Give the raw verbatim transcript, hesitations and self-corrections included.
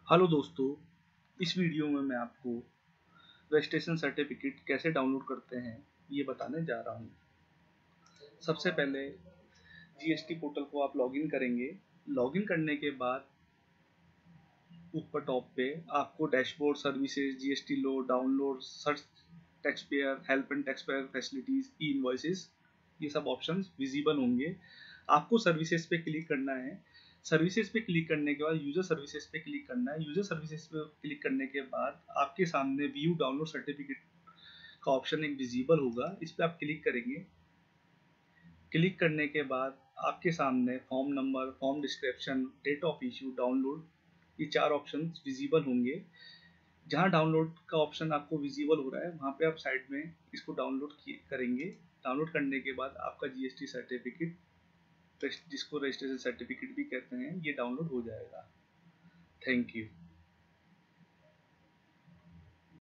Hello दोस्तों, इस video में मैं आपको रजिस्ट्रेशन सर्टिफिकेट कैसे डाउनलोड करते हैं ये बताने जा रहा हूँ। सबसे पहले जीएसटी पोर्टल को आप लॉगिन करेंगे। लॉगिन करने के बाद ऊपर टॉप पे आपको dashboard, services, GST law, download, search tax payer, help and tax payer facilities, e invoices, ये सब ऑप्शंस विजिबल होंगे। आपको सर्विसेज पे क्लिक करना है। सर्विसेज पे क्लिक करने के बाद यूजर सर्विसेज पे क्लिक करना है। यूजर सर्विसेज पे क्लिक करने के बाद आपके सामने व्यू डाउनलोड सर्टिफिकेट का ऑप्शन एक विजिबल होगा। इस पर आप क्लिक करेंगे। क्लिक करने के बाद आपके सामने form number, form description, date of issue, download, ये चार ऑप्शन विजिबल होंगे। जहाँ डाउनलोड का ऑप्शन आपको विजिबल हो रहा है वहाँ पे आप साइड में इसको डाउनलोड करेंगे। डाउनलोड करने के बाद आपका जीएसटी सर्टिफिकेट, जिसको रजिस्ट्रेशन सर्टिफिकेट भी कहते हैं, ये डाउनलोड हो जाएगा। Thank you.